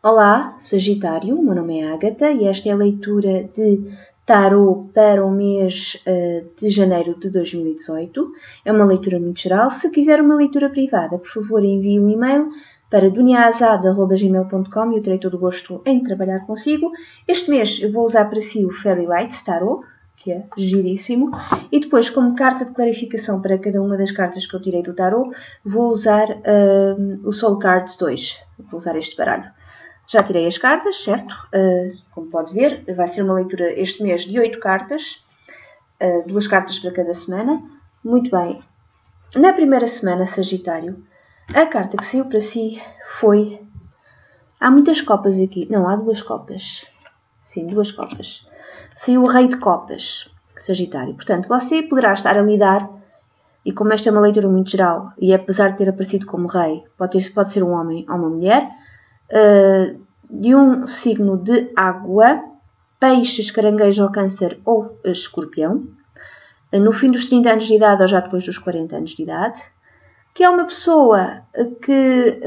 Olá, Sagitário, o meu nome é Ágata e esta é a leitura de Tarot para o mês de janeiro de 2018. É uma leitura muito geral. Se quiser uma leitura privada, por favor envie um e-mail para duniaazada@gmail.com e eu terei todo o gosto em trabalhar consigo. Este mês eu vou usar para si o Fairy Lights Tarot, que é giríssimo, e depois, como carta de clarificação para cada uma das cartas que eu tirei do Tarot, vou usar o Soul Cards 2. Vou usar este baralho. Já tirei as cartas, certo? Como pode ver, vai ser uma leitura este mês de 8 cartas, 2 cartas para cada semana. Muito bem. Na primeira semana, Sagitário, a carta que saiu para si foi... Há muitas copas aqui. Não, há 2 copas. Sim, 2 copas. Saiu o Rei de Copas, Sagitário. Portanto, você poderá estar a lidar, e como esta é uma leitura muito geral, e apesar de ter aparecido como rei, pode ser um homem ou uma mulher, de um signo de água, peixes, caranguejo ou câncer ou escorpião, no fim dos 30 anos de idade ou já depois dos 40 anos de idade, que é uma pessoa que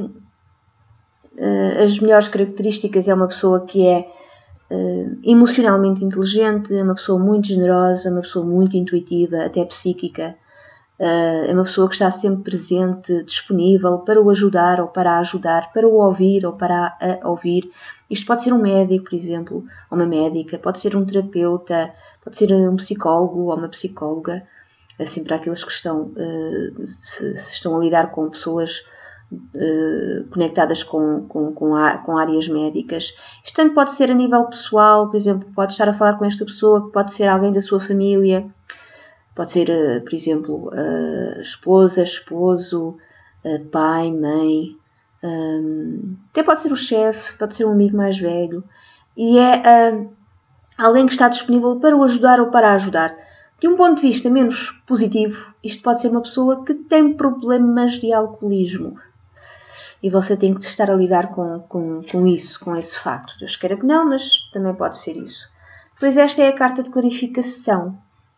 as melhores características é uma pessoa que é emocionalmente inteligente, é uma pessoa muito generosa, uma pessoa muito intuitiva, até psíquica. É uma pessoa que está sempre presente, disponível para o ajudar ou para a ajudar, para o ouvir ou para a ouvir. Isto pode ser um médico, por exemplo, ou uma médica, pode ser um terapeuta, pode ser um psicólogo ou uma psicóloga. Assim, para aqueles que estão, se estão a lidar com pessoas conectadas com áreas médicas. Isto tanto pode ser a nível pessoal, por exemplo, pode estar a falar com esta pessoa, que pode ser alguém da sua família. Pode ser, por exemplo, esposa, esposo, pai, mãe, até pode ser o chefe, pode ser um amigo mais velho. E é alguém que está disponível para o ajudar ou para a ajudar. De um ponto de vista menos positivo, isto pode ser uma pessoa que tem problemas de alcoolismo. E você tem que estar a lidar com isso, com esse facto. Deus queira que não, mas também pode ser isso. Depois esta é a carta de clarificação.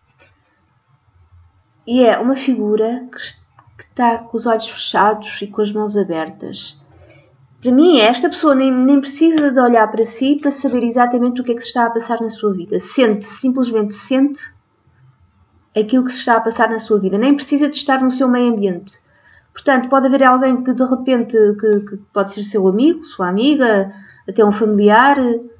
E é uma figura que está com os olhos fechados e com as mãos abertas. Para mim, esta pessoa nem precisa de olhar para si para saber exatamente o que é que se está a passar na sua vida. Simplesmente sente aquilo que se está a passar na sua vida. Nem precisa de estar no seu meio ambiente. Portanto, pode haver alguém que de repente que pode ser seu amigo, sua amiga, até um familiar,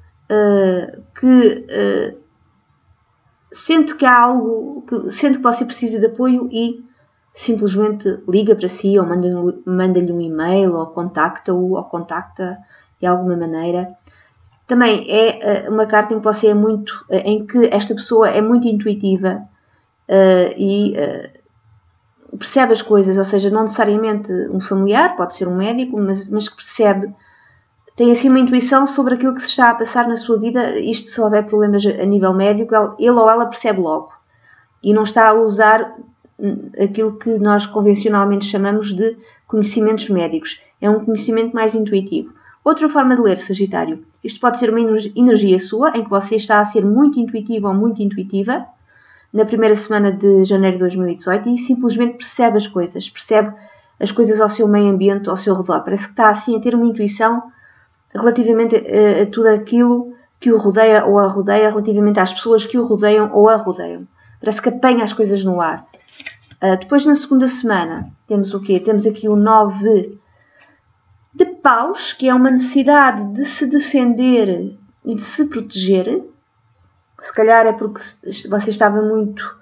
que sente que há algo, sente que você precisa de apoio e simplesmente liga para si ou manda-lhe um e-mail ou contacta-o ou contacta de alguma maneira. Também é uma carta em que você é muito, em que esta pessoa é muito intuitiva e percebe as coisas, ou seja, não necessariamente um familiar, pode ser um médico, mas que percebe, tem assim uma intuição sobre aquilo que se está a passar na sua vida. Isto, se houver problemas a nível médico, ele ou ela percebe logo. E não está a usar aquilo que nós convencionalmente chamamos de conhecimentos médicos. É um conhecimento mais intuitivo. Outra forma de ler, Sagitário. Isto pode ser uma energia sua, em que você está a ser muito intuitivo ou muito intuitiva, na primeira semana de janeiro de 2018, e simplesmente percebe as coisas ao seu meio ambiente, ao seu redor. Parece que está assim a ter uma intuição relativamente a tudo aquilo que o rodeia ou a rodeia, relativamente às pessoas que o rodeiam ou a rodeiam. Parece que apanha as coisas no ar. Depois, na segunda semana, temos o quê? Temos aqui o 9 de paus, que é uma necessidade de se defender e de se proteger. Se calhar é porque você estava muito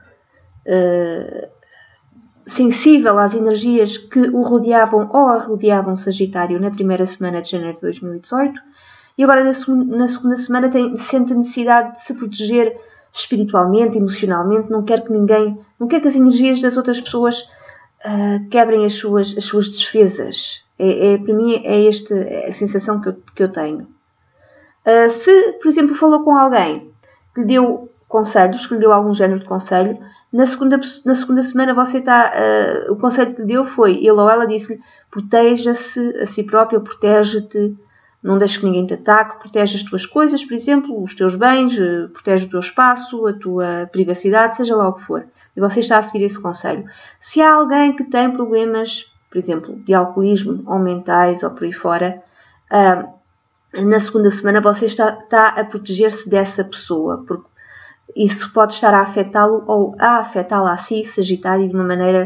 sensível às energias que o rodeavam ou a rodeavam, Sagitário, na primeira semana de janeiro de 2018. E agora, na segunda semana, sente a necessidade de se proteger espiritualmente, emocionalmente. Não quer que as energias das outras pessoas quebrem as suas defesas. Para mim, é esta a sensação que eu tenho. Se, por exemplo, falou com alguém que lhe deu conselhos, que lhe deu algum género de conselho, na segunda semana você está... o conselho que lhe deu foi, ele ou ela disse-lhe, proteja-se a si próprio, protege-te, não deixes que ninguém te ataque, protege as tuas coisas, por exemplo, os teus bens, protege o teu espaço, a tua privacidade, seja lá o que for. E você está a seguir esse conselho. Se há alguém que tem problemas, por exemplo, de alcoolismo, ou mentais, ou por aí fora, na segunda semana você está a proteger-se dessa pessoa, porque isso pode estar a afetá-lo ou a afetá-la a si, Sagitário, de uma maneira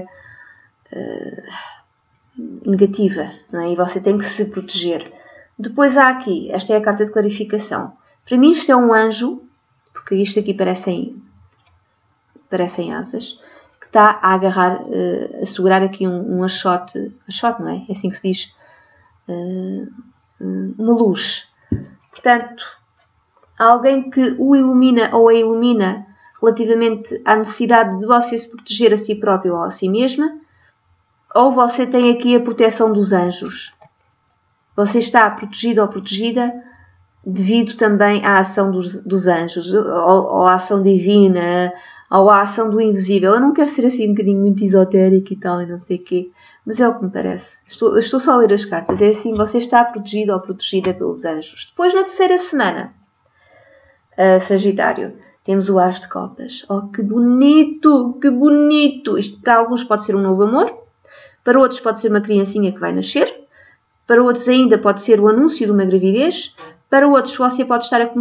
negativa, não é? E você tem que se proteger. Depois há aqui, esta é a carta de clarificação. Para mim isto é um anjo, porque isto aqui parecem asas, que está a agarrar, a segurar aqui um achote, não é? É assim que se diz, uma luz. Portanto, há alguém que o ilumina ou a ilumina relativamente à necessidade de você se proteger a si próprio ou a si mesma, ou você tem aqui a proteção dos anjos. Você está protegido ou protegida devido também à ação dos anjos, ou à ação divina, ou à ação do invisível. Eu não quero ser assim um bocadinho muito esotérico e tal, e não sei o quê, mas é o que me parece. Estou só a ler as cartas. É assim, você está protegido ou protegida pelos anjos. Depois, na terceira semana, Sagitário, temos o As de Copas. Oh, que bonito! Que bonito! Isto para alguns pode ser um novo amor, para outros pode ser uma criancinha que vai nascer, para outros ainda pode ser o anúncio de uma gravidez, para outros você pode estar a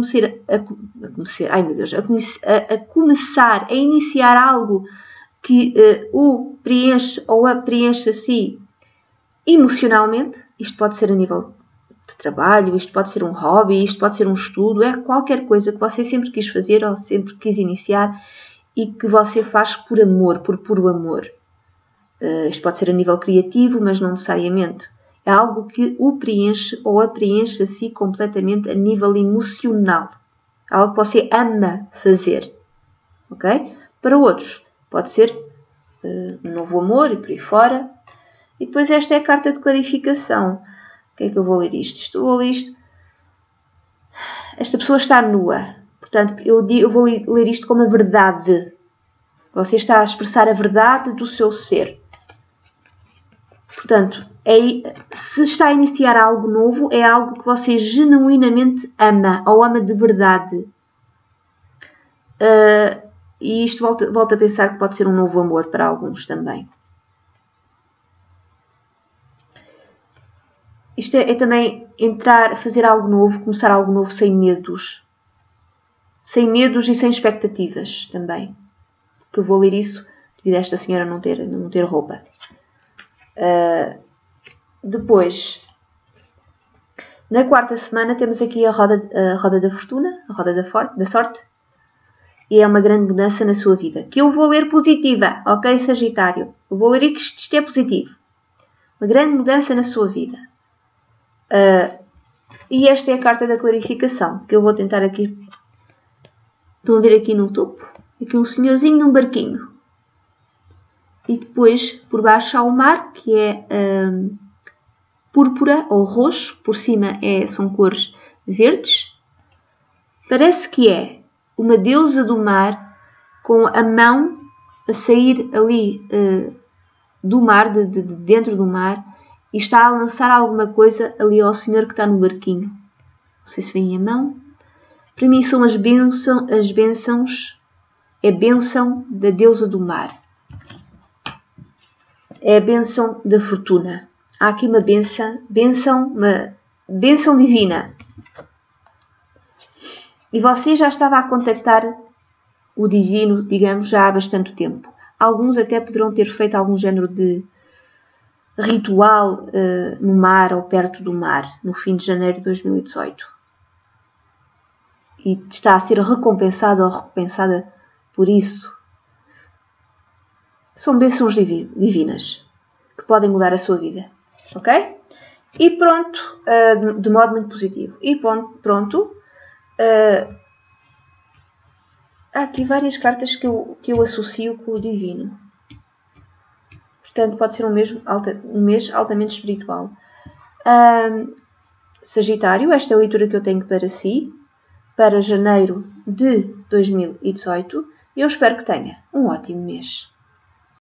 começar a iniciar algo que o preenche ou a preenche a si emocionalmente. Isto pode ser a nível de trabalho, isto pode ser um hobby, isto pode ser um estudo, é qualquer coisa que você sempre quis fazer ou sempre quis iniciar e que você faz por amor, por puro amor. Isto pode ser a nível criativo, mas não necessariamente. É algo que o preenche ou a preenche a si completamente a nível emocional. É algo que você ama fazer. Ok? Para outros, pode ser um novo amor e por aí fora. E depois esta é a carta de clarificação. O que é que eu vou ler isto? Vou ler isto. Esta pessoa está nua. Portanto, eu vou ler isto como a verdade. Você está a expressar a verdade do seu ser. Portanto, se está a iniciar algo novo, é algo que você genuinamente ama, ou ama de verdade. E isto volta a pensar que pode ser um novo amor para alguns também. Isto é também entrar, fazer algo novo, começar algo novo sem medos. Sem medos e sem expectativas também. Porque eu vou ler isso devido a esta senhora não ter roupa. Depois, na quarta semana, temos aqui a roda da fortuna, a roda da sorte. E é uma grande mudança na sua vida. Que eu vou ler positiva, ok, Sagitário? Eu vou ler que isto é positivo. Uma grande mudança na sua vida. E esta é a carta da clarificação, que eu vou tentar aqui. Estão a ver aqui no topo? Aqui um senhorzinho num barquinho. E depois, por baixo há o mar, que é púrpura ou roxo. Por cima são cores verdes. Parece que é uma deusa do mar com a mão a sair ali do mar, de dentro do mar, e está a lançar alguma coisa ali ao senhor que está no barquinho. Não sei se vem a mão. Para mim são as bênçãos. É a bênção da deusa do mar. É a bênção da fortuna. Há aqui uma bênção divina. E você já estava a contactar o divino, digamos, já há bastante tempo. Alguns até poderão ter feito algum género de ritual no mar ou perto do mar, no fim de janeiro de 2018. E está a ser recompensado ou recompensada por isso. São bênçãos divinas que podem mudar a sua vida. Ok? E pronto, de modo muito positivo. E pronto. Há aqui várias cartas que eu associo com o divino. Portanto, pode ser um mês altamente espiritual. Sagitário, esta é a leitura que eu tenho para si, para janeiro de 2018. Eu espero que tenha um ótimo mês.